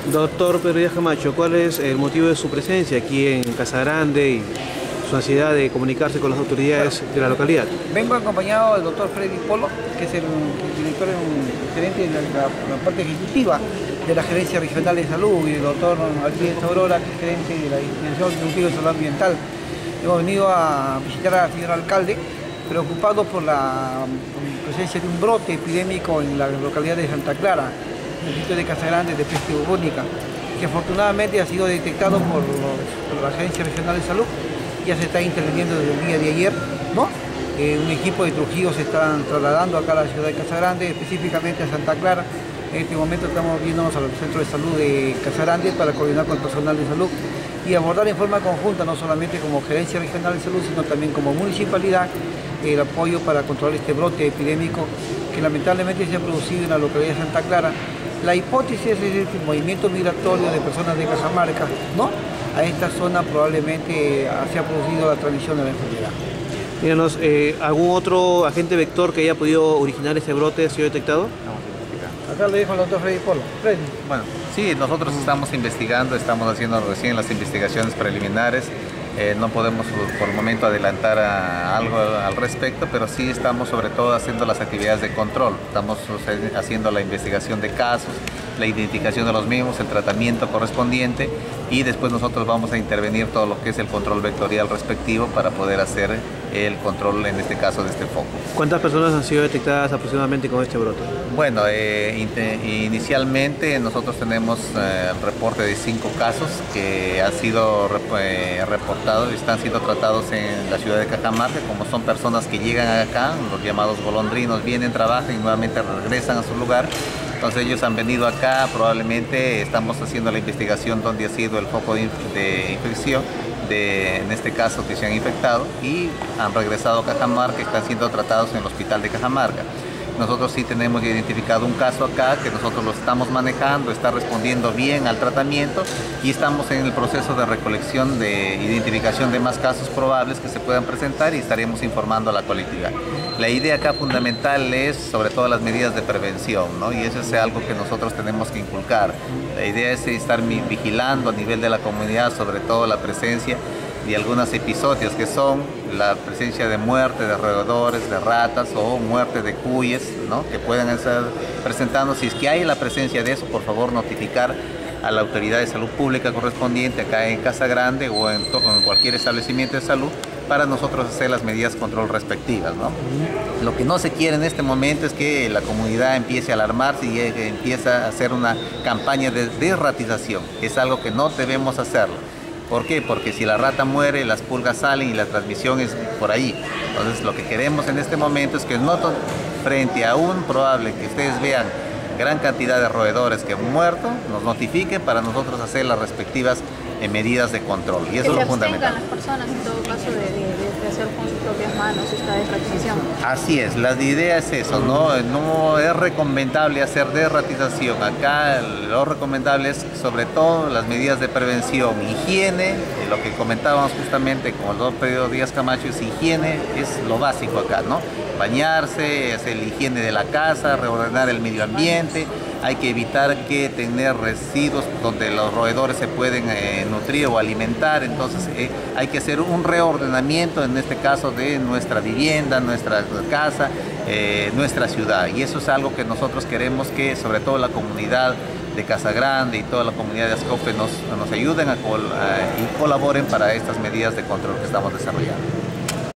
Doctor Pedro Díaz Camacho, ¿cuál es el motivo de su presencia aquí en Casa Grande y su ansiedad de comunicarse con las autoridades de la localidad? Vengo acompañado del doctor Freddy Polo, que es el director, gerente de la parte ejecutiva de la Gerencia Regional de Salud, y del doctor Alcides Aurora, que es gerente de la Dirección Ejecutiva de Salud Ambiental. Hemos venido a visitar al señor alcalde, preocupado por la presencia de un brote epidémico en la localidad de Santa Clara, en el sitio de Casa Grande, de peste bubónica, que afortunadamente ha sido detectado por la Agencia Regional de Salud. Ya se está interviniendo desde el día de ayer, ¿no? Un equipo de Trujillo se están trasladando acá a la ciudad de Casa Grande, específicamente a Santa Clara. En este momento estamos viéndonos al centro de salud de Casa Grande para coordinar con el personal de salud y abordar en forma conjunta, no solamente como Gerencia Regional de Salud, sino también como municipalidad, el apoyo para controlar este brote epidémico que lamentablemente se ha producido en la localidad de Santa Clara. La hipótesis es el movimiento migratorio de personas de Cajamarca, ¿no? A esta zona probablemente se ha producido la transmisión de la enfermedad. Díganos, ¿algún otro agente vector que haya podido originar este brote ha sido detectado? Acá le dejo al doctor Freddy Polo. Freddy. Bueno, sí, nosotros estamos investigando, estamos haciendo recién las investigaciones preliminares. No podemos por el momento adelantar algo al respecto, pero sí estamos sobre todo haciendo las actividades de control. Estamos haciendo la investigación de casos, la identificación de los mismos, el tratamiento correspondiente, y después nosotros vamos a intervenir todo lo que es el control vectorial respectivo para poder hacer el control, en este caso, de este foco. ¿Cuántas personas han sido detectadas aproximadamente con este brote? Bueno, inicialmente nosotros tenemos el reporte de 5 casos que han sido reportados y están siendo tratados en la ciudad de Cajamarca. Como son personas que llegan acá, los llamados golondrinos, vienen, trabajan y nuevamente regresan a su lugar. Entonces ellos han venido acá, probablemente estamos haciendo la investigación donde ha sido el foco de infección, en este caso que se han infectado, y han regresado a Cajamarca y están siendo tratados en el hospital de Cajamarca. Nosotros sí tenemos identificado un caso acá que nosotros lo estamos manejando, está respondiendo bien al tratamiento y estamos en el proceso de recolección, de identificación de más casos probables que se puedan presentar y estaremos informando a la colectividad. La idea acá fundamental es sobre todo las medidas de prevención, ¿no? Y eso es algo que nosotros tenemos que inculcar. La idea es estar vigilando a nivel de la comunidad, sobre todo la presencia de algunos episodios que son la presencia de muerte de roedores, de ratas o muerte de cuyes, ¿no? Que puedan estar presentando. Si es que hay la presencia de eso, por favor notificar a la autoridad de salud pública correspondiente acá en Casa Grande o en cualquier establecimiento de salud para nosotros hacer las medidas de control respectivas, ¿no? Lo que no se quiere en este momento es que la comunidad empiece a alarmarse y empiece a hacer una campaña de derratización. Es algo que no debemos hacerlo. ¿Por qué? Porque si la rata muere, las pulgas salen y la transmisión es por ahí. Entonces lo que queremos en este momento es que frente a un probable que ustedes vean gran cantidad de roedores que han muerto, nos notifiquen para nosotros hacer las respectivas medidas de control. Y eso es lo fundamental. Que se abstengan las personas en todo caso de hacer con sus propias manos esta desratización. Así es, la idea es eso, no es recomendable hacer derratización. Acá lo recomendable es sobre todo las medidas de prevención, higiene, lo que comentábamos justamente con el doctor Pedro Díaz Camacho, es higiene, es lo básico acá, ¿no? Bañarse, hacer la higiene de la casa, reordenar el medio ambiente. Hay que evitar que tener residuos donde los roedores se pueden nutrir o alimentar. Entonces hay que hacer un reordenamiento, en este caso, de nuestra vivienda, nuestra casa, nuestra ciudad. Y eso es algo que nosotros queremos que, sobre todo la comunidad de Casa Grande y toda la comunidad de Ascope nos ayuden y colaboren para estas medidas de control que estamos desarrollando.